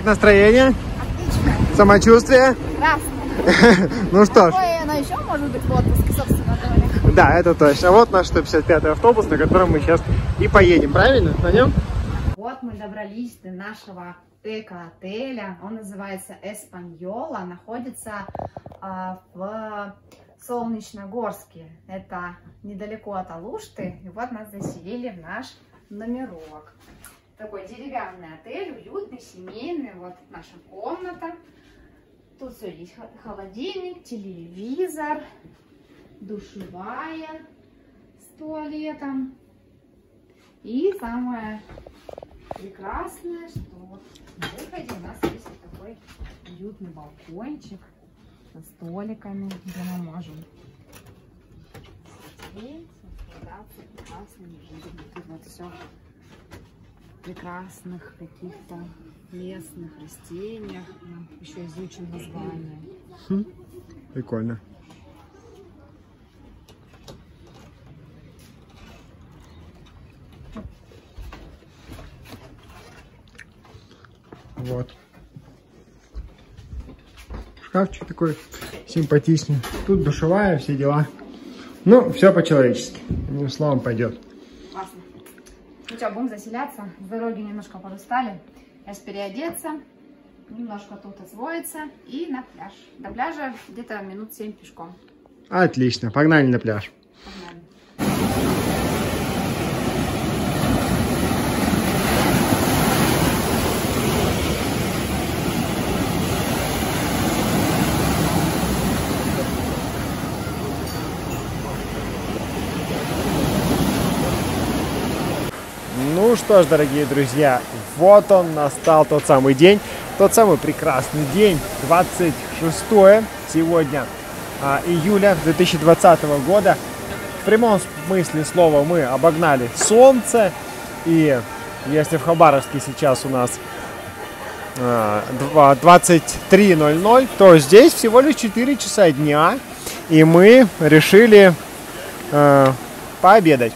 настроение? Отлично. Самочувствие? Красное. Ну что ж. Какое оно еще может быть в отпуске, собственно говоря? Да, это точно. Вот наш 155-й автобус, на котором мы сейчас и поедем. Правильно? На нем? Вот мы добрались до нашего эко-отеля. Он называется Эспаньола. Находится в Солнечногорске. Это недалеко от Алушты. И вот нас заселили в наш номерок. Такой деревянный отель, уютный, семейный. Вот наша комната. Тут все есть: холодильник, телевизор, душевая с туалетом. И самое прекрасное, что вот на выходе у нас есть вот такой уютный балкончик со столиками, где мы можем сидеть, наслаждаться прекрасными видами. Тут вот все прекрасных каких-то местных растениях. Еще изучим название. Прикольно. Вот. Шкафчик такой симпатичный. Тут душевая, все дела. Ну, все по-человечески. Одним словом, пойдет. Классно. Ну что, будем заселяться. С дороги немножко подустали. Сейчас переодеться, немножко тут освоиться и на пляж. До пляжа где-то минут 7 пешком. Отлично. Погнали на пляж. Погнали. Ну что ж, дорогие друзья, вот он, настал тот самый день, тот самый прекрасный день, 26 сегодня июля 2020 года. В прямом смысле слова мы обогнали солнце, и если в Хабаровске сейчас у нас 23:00, то здесь всего лишь 4 часа дня, и мы решили пообедать.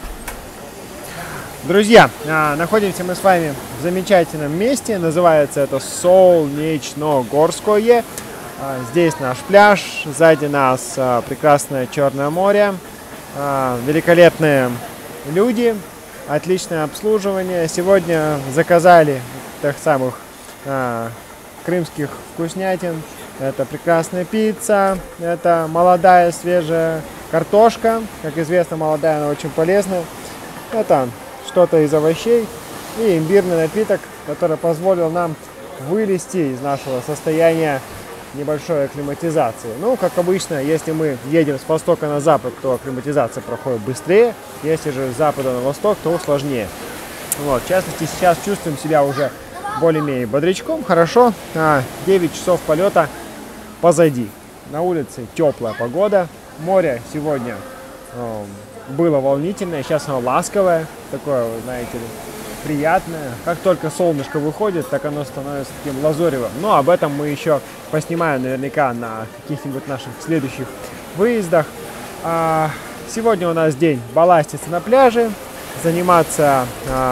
Друзья, находимся мы с вами в замечательном месте, называется это Солнечногорское. Здесь наш пляж, сзади нас прекрасное Черное море, великолепные люди, отличное обслуживание. Сегодня заказали тех самых крымских вкуснятин. Это прекрасная пицца, это молодая свежая картошка. Как известно, молодая, она очень полезна. Это что-то из овощей и имбирный напиток, который позволил нам вылезти из нашего состояния небольшой акклиматизации. Ну, как обычно, если мы едем с востока на запад, то акклиматизация проходит быстрее, если же с запада на восток, то сложнее. Вот, в частности, сейчас чувствуем себя уже более-менее бодрячком, хорошо. 9 часов полета позади. На улице теплая погода, море сегодня было волнительное, сейчас оно ласковое, такое, вы знаете ли, приятное. Как только солнышко выходит, так оно становится таким лазоревым. Но об этом мы еще поснимаем наверняка на каких-нибудь наших следующих выездах. Сегодня у нас день балластиться на пляже, заниматься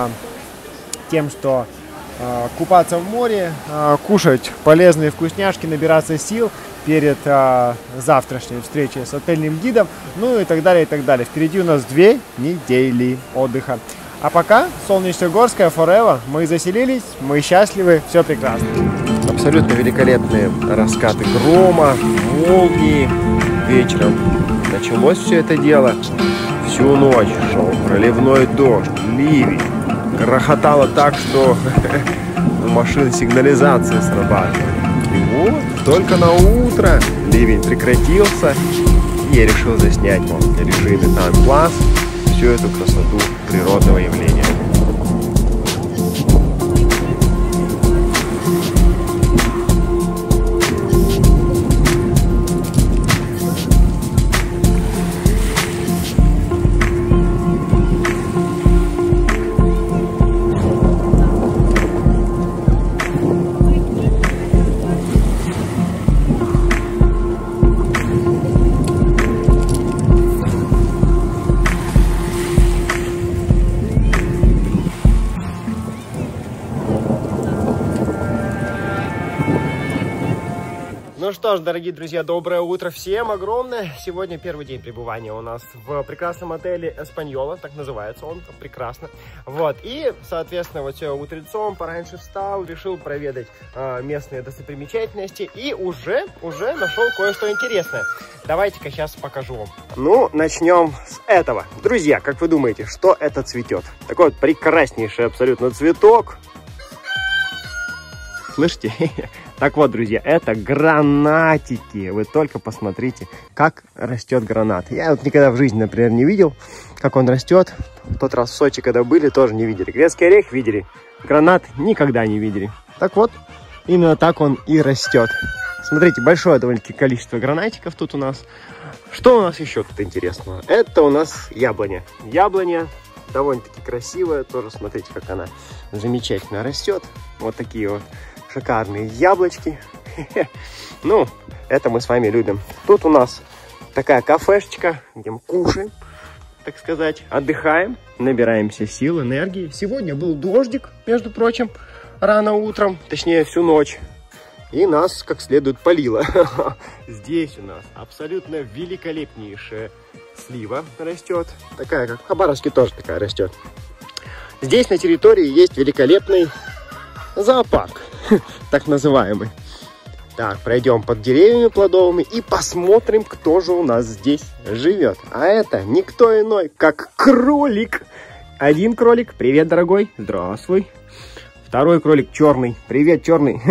тем, что купаться в море, кушать полезные вкусняшки, набираться сил перед завтрашней встречей с отельным гидом, ну и так далее, и так далее. Впереди у нас 2 недели отдыха. А пока Солнечногорская forever. Мы заселились, мы счастливы, все прекрасно. Абсолютно великолепные раскаты грома, молнии. Вечером началось все это дело. Всю ночь шел проливной дождь, ливень. Грохотало так, что у машин сигнализация срабатывает. И вот, только на утро ливень прекратился, и я решил заснять в режиме тайм-класс всю эту красоту природного явления. Ну что ж, дорогие друзья, доброе утро всем огромное. Сегодня первый день пребывания у нас в прекрасном отеле Эспаньола, так называется он, прекрасно. Вот, и, соответственно, вот сегодня утрецом пораньше встал, решил проведать местные достопримечательности и уже нашел кое-что интересное. Давайте-ка сейчас покажу вам. Ну, начнем с этого. Друзья, как вы думаете, что это цветет? Такой вот прекраснейший абсолютно цветок. Слышите? Так вот, друзья, это гранатики. Вы только посмотрите, как растет гранат. Я вот никогда в жизни, например, не видел, как он растет. В тот раз в Сочи, когда были, тоже не видели. Грецкий орех видели, гранат никогда не видели. Так вот, именно так он и растет. Смотрите, большое довольно-таки количество гранатиков тут у нас. Что у нас еще тут интересного? Это у нас яблоня. Яблоня довольно-таки красивая. Тоже смотрите, как она замечательно растет. Вот такие вот шикарные яблочки. Ну, это мы с вами любим. Тут у нас такая кафешечка, где мы кушаем, так сказать, отдыхаем, набираемся сил, энергии. Сегодня был дождик, между прочим, рано утром, точнее всю ночь. И нас как следует полило. Здесь у нас абсолютно великолепнейшая слива растет. Такая, как в Хабаровске тоже такая растет. Здесь на территории есть великолепный зоопарк, так называемый. Так, пройдем под деревьями плодовыми и посмотрим, кто же у нас здесь живет. А это никто иной, как кролик. Один кролик, привет, дорогой, здравствуй. Второй кролик черный, привет, черный.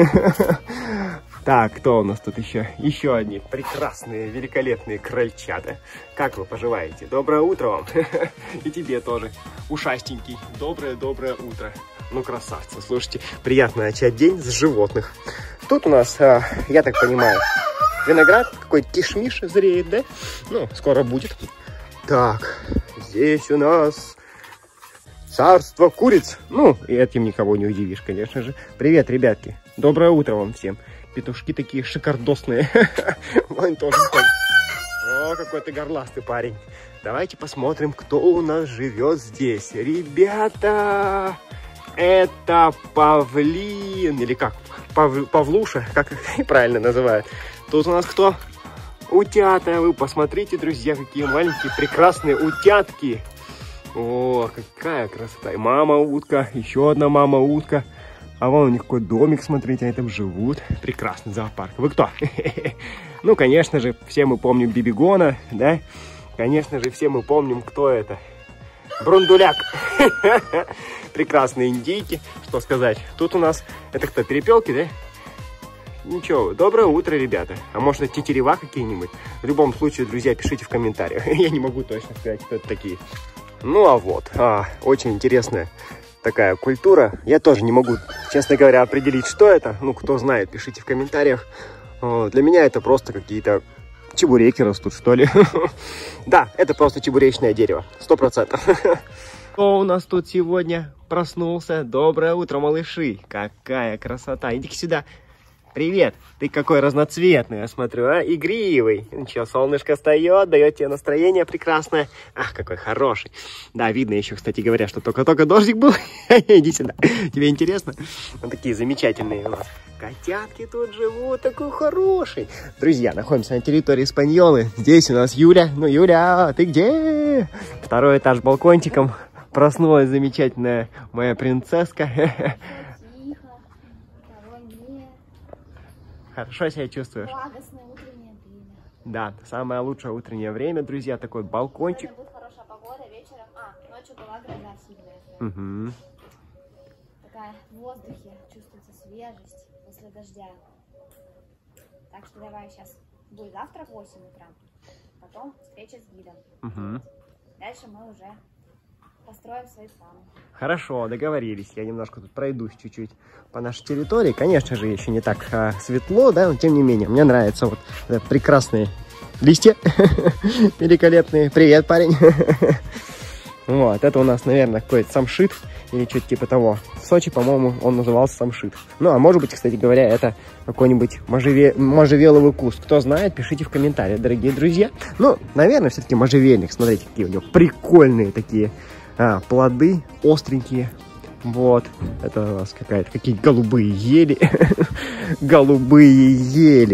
Так, кто у нас тут еще? Еще одни прекрасные, великолепные крольчата. Как вы поживаете? Доброе утро вам. И тебе тоже, ушастенький. Доброе утро. Ну, красавцы, слушайте, приятно начать день с животных. Тут у нас, я так понимаю, виноград, какой-то кишмиш зреет, да? Ну, скоро будет. Так, здесь у нас царство куриц. Ну, и этим никого не удивишь, конечно же. Привет, ребятки, доброе утро вам всем. Петушки такие шикардосные. Вон тоже. О, какой ты горластый парень. Давайте посмотрим, кто у нас живет здесь. Ребята! Это павлин, или как, павлуша, как их правильно называют. Тут у нас кто? Утята. Вы посмотрите, друзья, какие маленькие прекрасные утятки. О, какая красота. И мама утка, еще одна мама утка. А вон у них какой домик, смотрите, они там живут. Прекрасный зоопарк. Вы кто? Ну, конечно же, все мы помним Бибигона, да? Конечно же, все мы помним, кто это. Брундуляк. Прекрасные индейки. Что сказать? Тут у нас, это кто, перепелки, да? Ничего, доброе утро, ребята. А может, это тетерева какие-нибудь? В любом случае, друзья, пишите в комментариях. Я не могу точно сказать, кто это такие. Ну, а вот, очень интересная такая культура. Я тоже не могу, честно говоря, определить, что это. Ну, кто знает, пишите в комментариях. Для меня это просто какие-то чебуреки растут, что ли. Да, это просто чебуречное дерево, 100%. Кто у нас тут сегодня проснулся? Доброе утро, малыши. Какая красота. Иди-ка сюда. Привет. Ты какой разноцветный, я смотрю, а? Игривый. Ничего, солнышко встает, дает тебе настроение прекрасное. Ах, какой хороший. Да, видно еще, кстати говоря, что только-только дождик был. Иди сюда. Тебе интересно? Вот такие замечательные у нас котятки тут живут, такой хороший. Друзья, находимся на территории Эспаньолы. Здесь у нас Юля. Ну, Юля, ты где? Второй этаж балкончиком. Проснулась замечательная моя принцесска. Хорошо себя чувствуешь? Благостное утреннее время. Да, самое лучшее утреннее время, друзья. Такой балкончик. Будет хорошая погода вечером. Ночью была гроза сильная. Угу. Такая в воздухе чувствуется свежесть после дождя. Так что давай сейчас будет завтрак в 8 утра. Потом встреча с гидом. Угу. Дальше мы уже построим свои планы. Хорошо, договорились. Я немножко тут пройдусь чуть-чуть по нашей территории. Конечно же, еще не так светло, да, но тем не менее, мне нравятся вот прекрасные листья. Великолепные. Привет, парень. Вот, это у нас, наверное, какой-то самшит или что-то типа того. В Сочи, по-моему, он назывался самшит. Ну, а может быть, кстати говоря, это какой-нибудь можжевеловый куст. Кто знает, пишите в комментариях, дорогие друзья. Ну, наверное, все-таки можжевельник. Смотрите, какие у него прикольные такие плоды, остренькие. Вот, это у нас какие-то голубые ели. Голубые ели.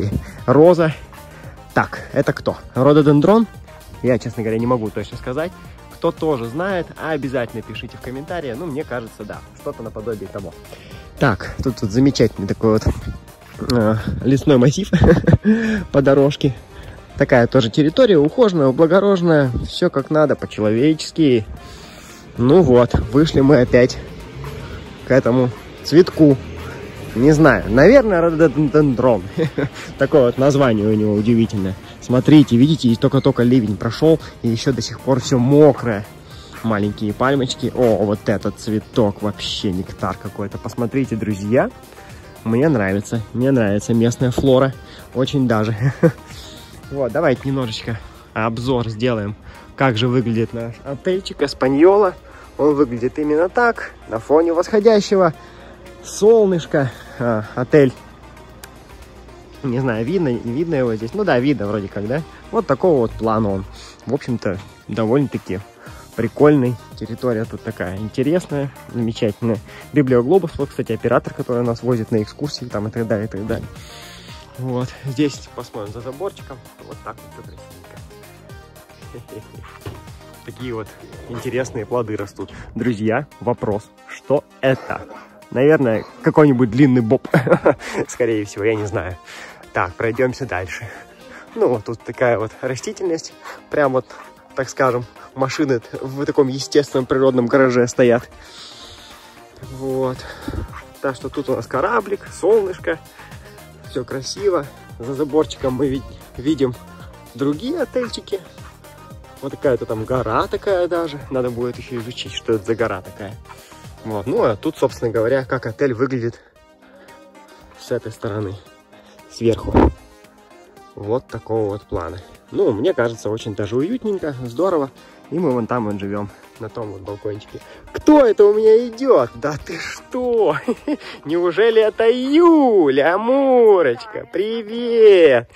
роза. Так, это кто? Рододендрон? Я, честно говоря, не могу точно сказать. Кто тоже знает, обязательно пишите в комментарии. Ну, мне кажется, да, что-то наподобие того. Так, тут замечательный такой вот лесной массив по дорожке. Такая тоже территория ухоженная, облагороженная. Все как надо, по-человечески. Ну вот, вышли мы опять к этому цветку. Не знаю, наверное, рододендрон. Такое вот название у него удивительное. Смотрите, видите, и только-только ливень прошел, и еще до сих пор все мокрое. Маленькие пальмочки. О, вот этот цветок, вообще нектар какой-то. Посмотрите, друзья. Мне нравится местная флора. Очень даже. Вот, давайте немножечко обзор сделаем, как же выглядит наш отельчик Эспаньола. Он выглядит именно так, на фоне восходящего солнышка. Отель, не знаю, видно, не видно его здесь. Ну да, видно вроде как, да? Вот такого вот плана он. В общем-то, довольно-таки прикольный. Территория тут такая интересная, замечательная. Библиоглобус, вот, кстати, оператор, который нас возит на экскурсии, там и так далее, и так далее. Вот, здесь посмотрим за заборчиком. Вот так вот красивенько. Такие вот интересные плоды растут. Друзья, вопрос, что это? Наверное, какой-нибудь длинный боб. Скорее всего, я не знаю. Так, пройдемся дальше. Ну, вот тут такая вот растительность. Прям вот, так скажем, машины в таком естественном природном гараже стоят. Вот. Так что тут у нас кораблик, солнышко. Все красиво. За заборчиком мы видим другие отельчики. Вот такая-то там гора такая даже. Надо будет еще изучить, что это за гора такая. Вот. Ну, а тут, собственно говоря, как отель выглядит с этой стороны, сверху. Вот такого вот плана. Ну, мне кажется, очень даже уютненько, здорово. И мы вон там вот живем, на том вот балкончике. Кто это у меня идет? Да ты что? Неужели это Юля, Амурочка? Привет!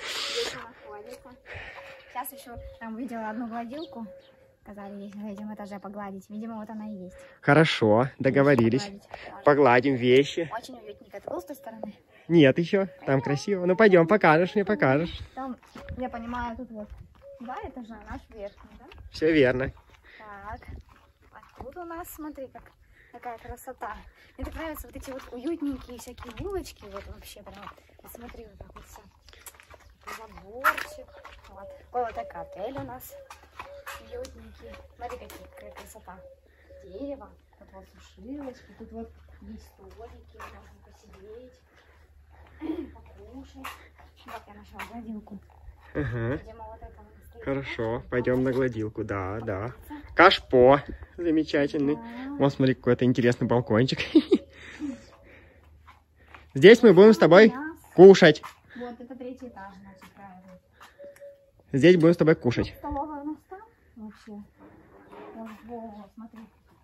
Сейчас еще там видела одну гладилку. Сказали, на этом этаже погладить. Видимо, вот она и есть. Хорошо, договорились. Погладим вещи. Очень уютненько. Это был с той стороны? Нет еще, там красиво. Ну пойдем, покажешь мне, покажешь. Там, я понимаю, тут вот 2 этажа, наш верхний, да? Все верно. Так, а тут у нас, смотри, какая красота. Мне так нравятся вот эти вот уютненькие всякие булочки. Вот вообще прям, посмотри, вот так вот все. Заборчик. Вот. Такой вот такой отель у нас. Уютненький. Смотри, какая красота. Дерево. Тут вот сушилочки. Тут вот есть столики. Можно посидеть. Покушать. Вот я нашла гладилку. Видимо, вот это вот. Хорошо, пойдем на гладилку. Да, да. Кашпо. Замечательный. Вот смотри, какой-то интересный балкончик. Здесь мы будем с тобой кушать. Вот это 3-й этаж, значит, правильно. Здесь будем с тобой кушать. Столовая у нас там вообще. Вот, смотри.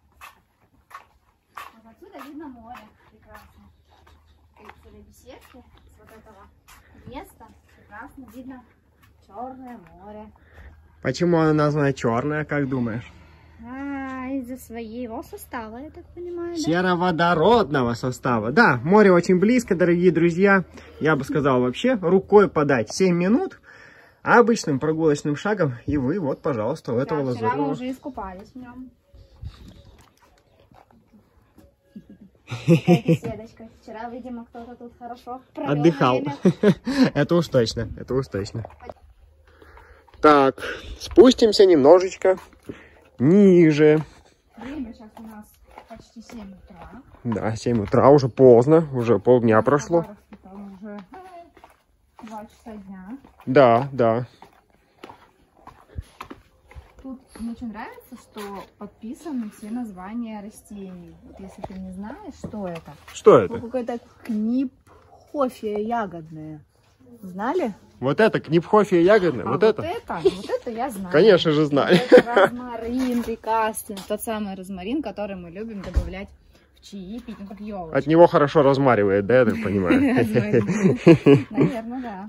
Вот отсюда видно море. Прекрасно. Отсюда беседки с вот этого места. Прекрасно видно Черное море. Почему она названа черная, как думаешь? Из-за своего состава, я так понимаю, Сероводородного состава. Да, море очень близко, дорогие друзья. Я бы сказал вообще, рукой подать 7 минут. А обычным прогулочным шагом, и вы, вот, пожалуйста, у этого лазурного. Вчера мы уже искупались в нем. Беседочка. Вчера, видимо, кто-то тут хорошо отдыхал. Это уж точно, это уж точно. Так, спустимся немножечко ниже. Время сейчас у нас почти 7 утра. Да, 7 утра, уже поздно, уже полдня прошло. Там уже 2 часа дня. Да, да. Тут мне очень нравится, что подписаны все названия растений. Вот если ты не знаешь, что это. Что это? Какое-то книпхофия ягодное. Знали? Вот это книпхофия ягодная, вот это? Вот это я знаю. Конечно же знали. Это розмарин прекрасный. Тот самый розмарин, который мы любим добавлять в чаи, пить, ну как елочку. От него хорошо розмаривает, да, я так понимаю? Наверное, да.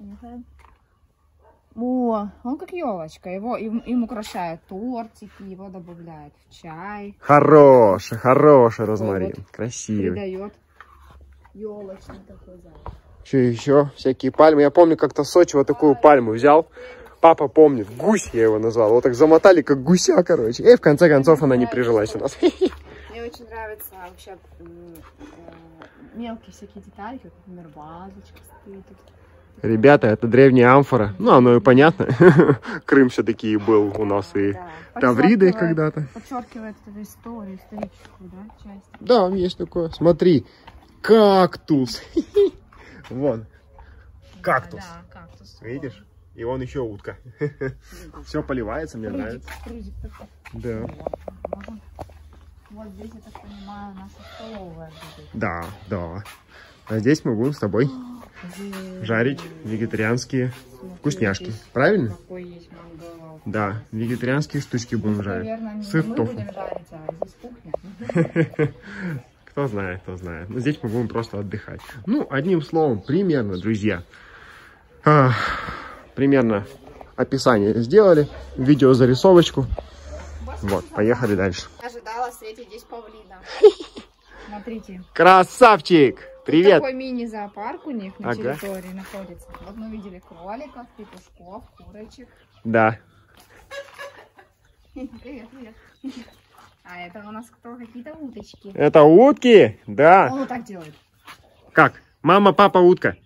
О, он как елочка. Им украшают тортики, его добавляют в чай. Хороший розмарин. Красивый. Придает елочный такой запах. Что еще? Всякие пальмы. Я помню, как-то в Сочи вот такую пальму взял. Папа помнит, гусь я его назвал. Вот так замотали, как гуся, короче. И в конце концов она не прижилась у нас. Мне очень нравятся вообще мелкие всякие детали, как, например, вазочка стоит. Ребята, это древняя амфора. Ну, оно и понятно. Крым все-таки и был у нас и Тавридой когда-то. Подчеркивает эту историю, историческую, да, часть. Да, есть такое. Смотри, кактус. Вон, кактус. Да, кактус. Видишь? И он еще утка. Все поливается, мне нравится. Да. Вот здесь, я так понимаю, наша столовая будет. Да, да. А здесь мы будем с тобой жарить вегетарианские вкусняшки. Правильно? Какой есть мангал. Да, вегетарианские штучки будем жарить. Наверное, не Сыр мы тофу. будем жарить, а здесь кухня. Кто знает, кто знает. Но здесь мы будем просто отдыхать. Ну, одним словом, примерно, друзья. Примерно описание сделали. Видеозарисовочку. Вот, поехали дальше. Ожидала встретить здесь павлина. Смотрите. Красавчик! Привет! Такой мини-зоопарк у них на Ага. территории находится. Вот мы видели кроликов, петушков, курочек. Да. Привет, привет. А это у нас кто? Какие-то уточки. Это утки? Да. Он вот так делает. Как? Мама, папа, утка.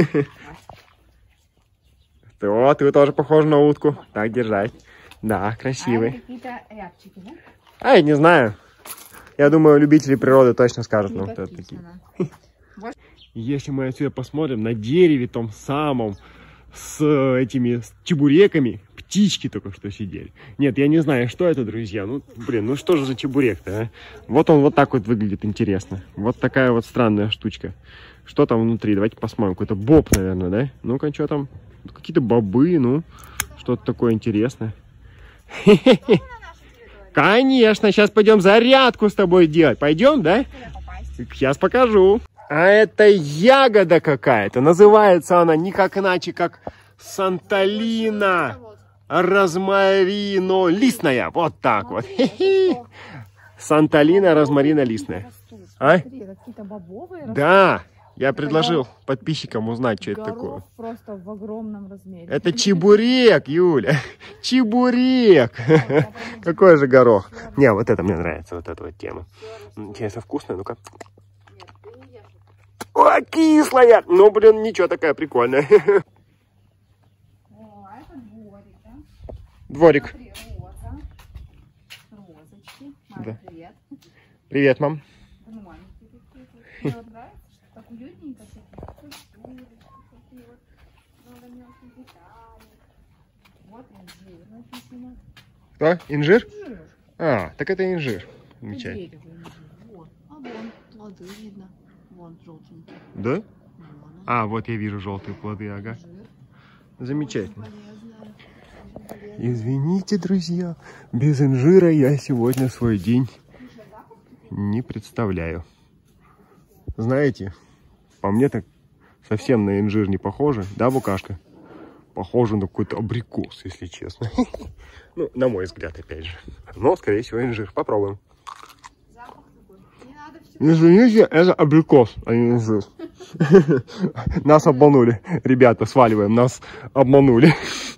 Вот, ты тоже похож на утку. Так держать. Да, А это красивый. какие-то рябчики, да? А, я не знаю. Я думаю, любители природы точно скажут Не нам, кто это такие. подписано. Если мы отсюда посмотрим, на дереве том самом, с этими чебуреками, птички только что сидели. Нет, я не знаю, что это, друзья. Ну, блин, ну что же за чебурек-то, а? Вот он вот так вот выглядит, интересно. Вот такая вот странная штучка. Что там внутри? Давайте посмотрим. Какой-то боб, наверное, да? Ну-ка, что там? Какие-то бобы, ну. Что-то такое интересное. Конечно, сейчас пойдем зарядку с тобой делать. Пойдем, да? Сейчас покажу. А это ягода какая-то. Называется она никак иначе, как Санталина розмарино-листная. Вот так вот. Санталина розмарино-листная. А? Какие-то бобовые. Да. Я предложил подписчикам узнать, что это такое. Горох просто в огромном размере. Это чебурек, Юля. Чебурек. Какой же горох. Не, вот это мне нравится, вот эта вот тема. Интересно, вкусная, ну-ка. О, кислая! Ну, блин, ничего, такая прикольная. О, это дворик, да? Дворик. Смотри, роза. Розочки. Мама, Да. привет. Привет, мам. Гномики какие-то. Мне вот нравится, что так уютненько. Такие вот много мелких деталей. Вот инжир написано. Что? Инжир? Инжир. А, так это инжир. Замечательно. Дерево инжир. Вот. А вон плоды видно. Вон желтенькие. Да? Вон А, вот я вижу желтые плоды, ага. инжир. Замечательно. Полезная. Очень полезная. Извините, друзья, без инжира я сегодня свой день не представляю. Знаете, по мне так совсем на инжир не похоже, да, букашка? Похоже на какой-то абрикос, если честно. Ну, на мой взгляд, опять же. Но, скорее всего, инжир. Попробуем. Запах такой. Не надо все. Извините, это абрикос, а не инжир. Нас обманули. Ребята, сваливаем, нас обманули.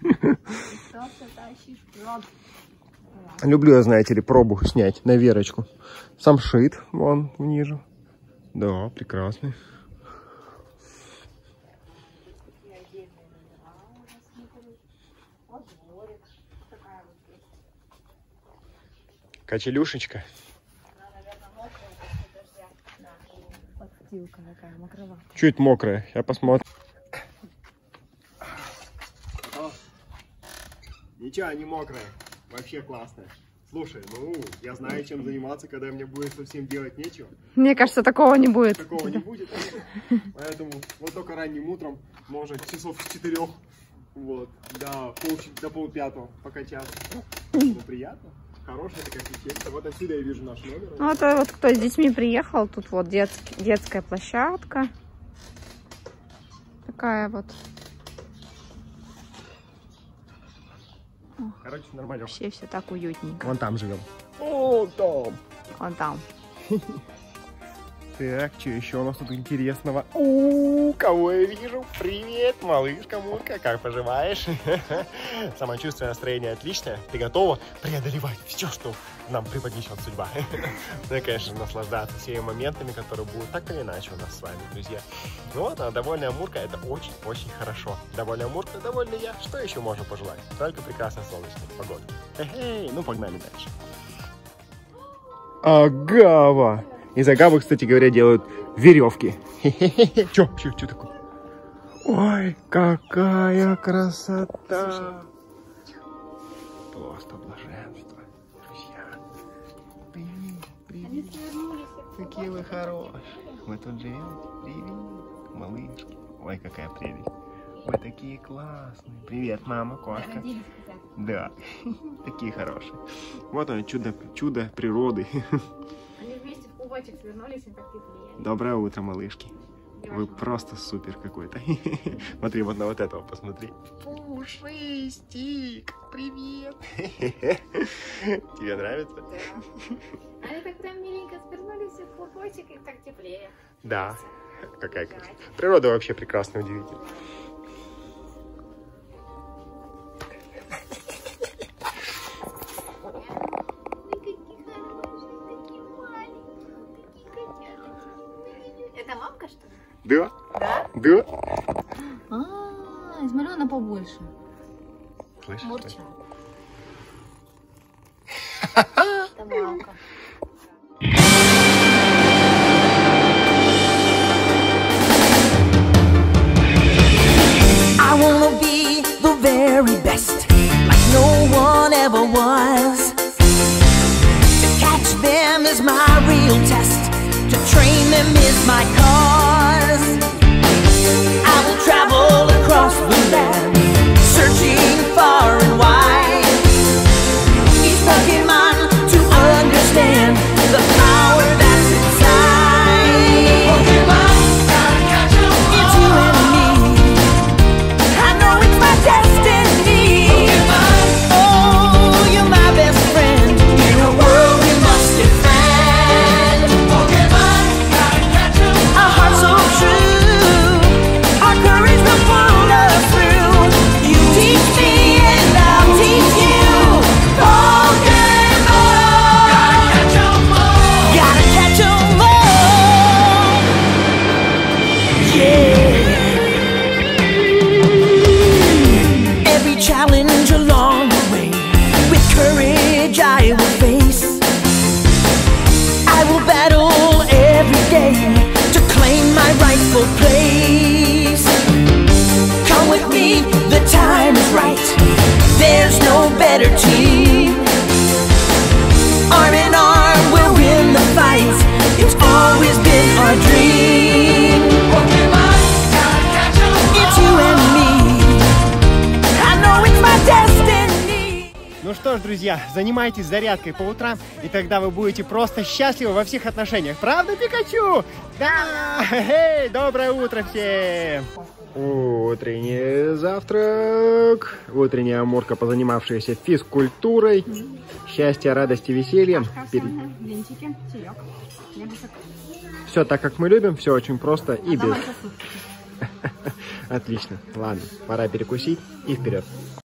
Люблю я, знаете ли, пробу снять на Верочку. Самшит, вон, ниже. Да, прекрасный. Качелюшечка. Подстилка такая, мокрова. Чуть мокрая, я посмотрю. Ничего, не мокрая. Вообще классная. Слушай, ну, я знаю, чем заниматься, когда мне будет совсем делать нечего. Мне кажется, такого не будет. Такого не будет. Поэтому вот только ранним утром, может, часов с 4, вот, до полпятого покачаться. Ну, приятно. Хорошая такая пещерка. Вот отсюда я вижу наш номер. Ну, это вот кто с детьми приехал, тут вот детская площадка. Такая вот. Короче, нормально. Вообще все так уютненько. Вон там живем. О, там. Вон там. Так, что еще у нас тут интересного? Кого я вижу? Привет, малышка Мурка, как поживаешь? Самочувствие, настроение отличное. Ты готова преодолевать все, что нам преподнесет судьба? Ну и, конечно, наслаждаться всеми моментами, которые будут так или иначе у нас с вами, друзья. Ну вот, а довольная Мурка — это очень-очень хорошо. Довольная Мурка, довольный я. Что еще можно пожелать? Только прекрасной солнечной погоды. Эй, ну погнали дальше. Агава. Из агавы, кстати говоря, делают веревки. Че такое? Ой, какая красота! Просто блаженство, друзья. Привет. Какие вы хорошие. Вы тут живете? Привет, малышки. Ой, какая прелесть. Вы такие классные. Привет, мама, кошка. Да, такие хорошие. Вот он, чудо природы. Они вместе в клубочек свернулись, им так теплее. Доброе утро, малышки. Вы просто супер какой-то. Смотри, вот на вот этого посмотри. Пушистик, привет. Тебе нравится? Да. Они так прям миленько свернулись в клубочек, им так теплее. Да. Какая красота. Природа вообще прекрасная, удивительная. Это мамка, что ли? Да? Да? Да. Смотрю, она побольше. Слышишь? Мурча. Это мамка. I wanna be the very best, like no one ever was. To catch them is my real test, to train them is my cause. I will travel across the land, searching far and wide. Each Pokemon to understand the power that's inside. Pokemon, gotta catch 'em all. It's you and me. I know it's my destiny. Pokemon, oh, you're my best friend in a world we must defend. Pokemon, gotta catch 'em all. A heart so true, our courage will pull us through. You teach me and I'll teach you. Pokemon, gotta catch 'em all. Gotta catch 'em all. Yeah. Every challenge along the way, with courage I will face. I will battle every day to claim my rightful place. Come with me, the time is right. There's no better team. Arm in arm, we'll win the fight. It's always been our dream. Pokemon, gotta catch 'em all. It's you and me. I know it's my destiny. Ну что ж, друзья, занимайтесь зарядкой по утрам, и тогда вы будете просто счастливы во всех отношениях. Правда, Пикачу? Да! Эй, доброе утро всем! Утренний завтрак. Утренняя Амурка, позанимавшаяся физкультурой. Счастья, радости, веселья. Блинчики, чаек, хлебушек. Все так, как мы любим, все очень просто и без... Давай сосуд. Отлично. Ладно, пора перекусить и вперед.